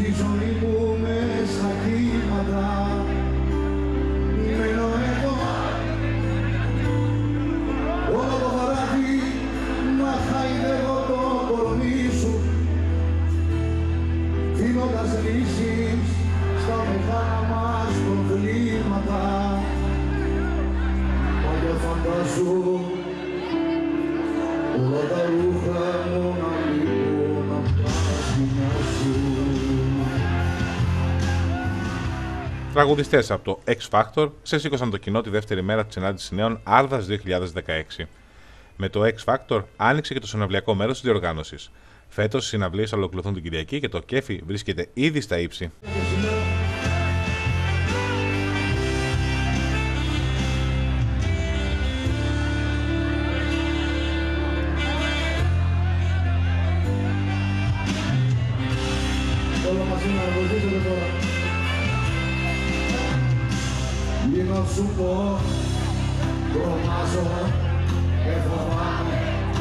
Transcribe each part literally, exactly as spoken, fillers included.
Τη ζωή μου μες στα κύματα μένω εγώ. Όλο το βράδυ να χαϊδεύω το κορμί σου, δίνοντας λύσεις στα μεγάλα μας προβλήματα. Παλιά φαντάζω όλα τα ρούχα μου να λείπουν απ' τα σκηνιά σου. Τραγουδιστές από το X Factor ξεσήκωσαν το κοινό τη δεύτερη μέρα της συνάντησης νέων Άρδας δύο χιλιάδες δεκαέξι. Με το X Factor άνοιξε και το συναυλιακό μέρος της διοργάνωσης. Φέτος οι συναυλίες ολοκληρωθούν την Κυριακή και το κέφι βρίσκεται ήδη στα ύψη. Όλα μαζί να βοηθήσετε τώρα. Ή να σου πω, τρομάζω και φοβάμαι.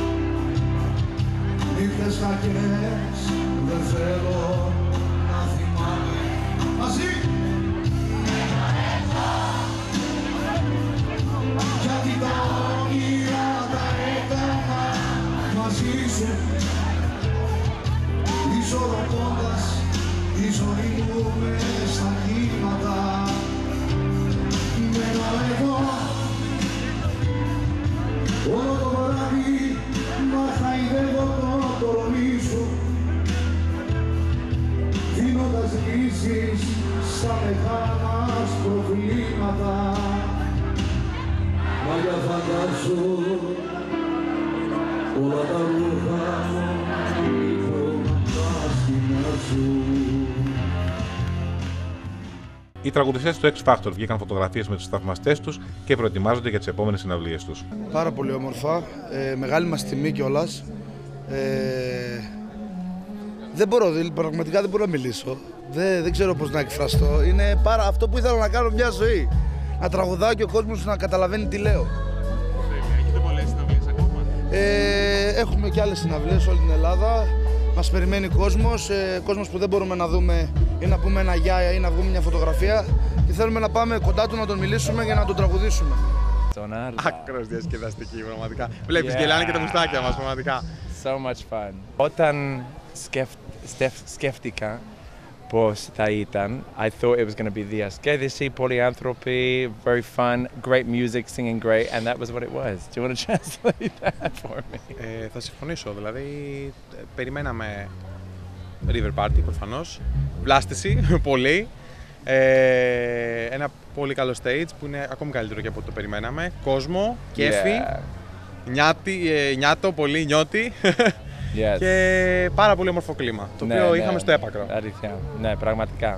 Νύχτες κακές δεν θέλω να θυμάμαι. Μαζί! Γιατί τα όνειρα τα έκανα μαζί σου, ισορροπώντας τη ζωή μου μες στα κύματα. Μένω εγώ όλο το βράδυ να χαϊδεύω το κορμί σου, δίνοντας λύσεις στα μεγάλα μας προβλήματα. Μα για φαντάσου όλα τα ρούχα μου λείπουν απ' τα σκηνιά σου. Οι τραγουδιστές του X Factor βγήκαν φωτογραφίες με τους θαυμαστές τους και προετοιμάζονται για τις επόμενες συναυλίες τους. Πάρα πολύ όμορφα, ε, μεγάλη μας τιμή κιόλας. Ε, δεν μπορώ, πραγματικά δεν μπορώ να μιλήσω. Δεν, δεν ξέρω πώς να εκφραστώ. Είναι πάρα, αυτό που ήθελα να κάνω μια ζωή. Να τραγουδάω και ο κόσμος να καταλαβαίνει τι λέω. Έχετε πολλές συναυλίες ακόμα? Ε, έχουμε και άλλες συναυλίες σε όλη την Ελλάδα. Μας περιμένει κόσμος, ε, κόσμος που δεν μπορούμε να δούμε ή να πούμε ένα γεια ή να βγούμε μια φωτογραφία και θέλουμε να πάμε κοντά του να τον μιλήσουμε για να τον τραγουδήσουμε. Άκρος διασκεδαστική, πραγματικά. Βλέπεις, yeah. Γελάνε και τα μουστάκια μας, πραγματικά. So much fun. Όταν σκεφ, σκεφ, σκέφτηκα πώς θα ήταν, I thought it was going to be διασκέδαση, πολλοί άνθρωποι, very fun, great music, singing great, and that was what it was. Do you want to translate that for me? Ε, θα συμφωνήσω, δηλαδή περιμέναμε river party προφανώς, βλάστηση, πολύ, ε, ένα πολύ καλό stage που είναι ακόμη καλύτερο και από ό,τι το περιμέναμε, κόσμο, κέφι, yeah. νιάτι, ε, νιάτο, πολύ νιώτη. Yes. Και πάρα πολύ όμορφο κλίμα, το ναι, οποίο ναι, είχαμε στο έπακρο. Αλήθεια, ναι, πραγματικά.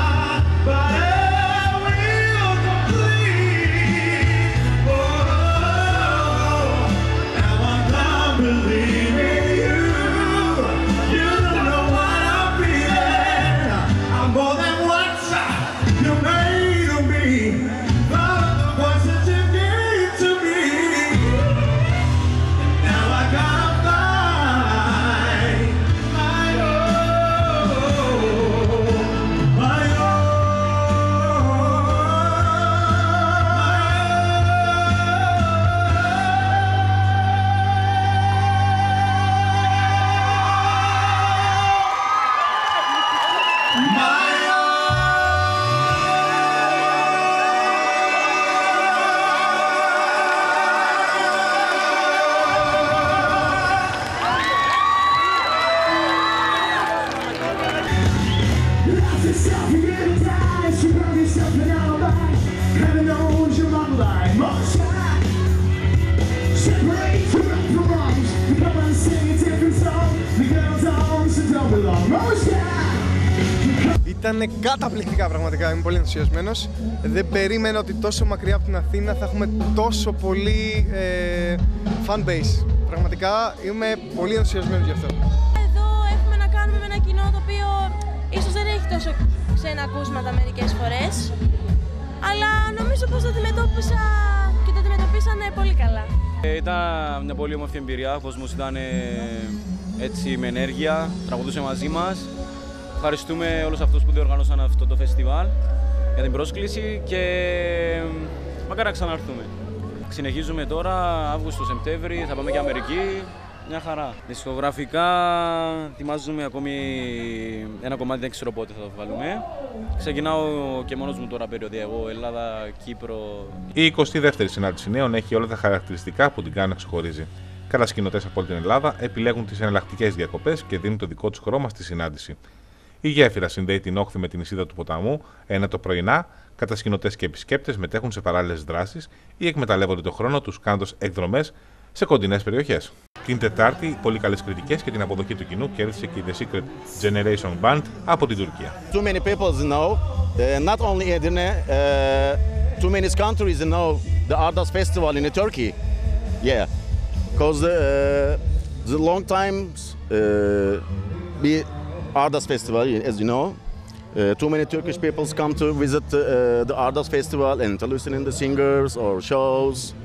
Ήταν καταπληκτικά πραγματικά, είμαι πολύ ενθουσιασμένος. Δεν περίμενα ότι τόσο μακριά από την Αθήνα θα έχουμε τόσο πολύ ε, fan base. Πραγματικά είμαι πολύ ενθουσιασμένος γι' αυτό. Εδώ έχουμε να κάνουμε με ένα κοινό το οποίο ίσως δεν έχει τόσο ξένα ακούσματα μερικές φορές, αλλά νομίζω πως το αντιμετώπισα και το αντιμετωπίσανε πολύ καλά. Ε, ήταν μια πολύ όμορφη εμπειρία, ο κόσμος ήταν ε, έτσι με ενέργεια, τραγουδούσε μαζί μας. Ευχαριστούμε όλους αυτούς που διοργάνωσαν αυτό το φεστιβάλ για την πρόσκληση και μακάρι να ξαναρθούμε. Συνεχίζουμε τώρα, Αύγουστο-Σεπτέμβρη, θα πάμε και Αμερική. Μια χαρά. Δισκογραφικά ετοιμάζουμε ακόμη ένα κομμάτι, δεν ξέρω πότε θα το βάλουμε. Ξεκινάω και μόνος μου τώρα περιοδιακό, Ελλάδα, Κύπρο. Η εικοστή δεύτερη συνάντηση νέων έχει όλα τα χαρακτηριστικά που την κάνουν να ξεχωρίζει. Κατασκηνωτές από όλη την Ελλάδα επιλέγουν τις εναλλακτικές διακοπές και δίνουν το δικό τους χρώμα στη συνάντηση. Η γέφυρα συνδέει την όχθη με την νησίδα του ποταμού, ενώ το πρωινά κατασκηνωτές και επισκέπτες μετέχουν σε παράλληλες δράσεις ή εκμεταλλεύονται το χρόνο τους κάνοντας εκδρομές σε κοντινές περιοχές. Την Τετάρτη, πολύ καλές κριτικές και την αποδοχή του κοινού κέρδισε και η The Secret Generation Band από την Τουρκία. Too many people know, uh, not only Edirne, uh, too many countries know the Ardas Festival in Turkey. Yeah, because the, uh, the long time uh, be Ardas Festival, as you know. Uh, too many Turkish people come to visit uh, the Ardas Festival and to listen in the singers or shows.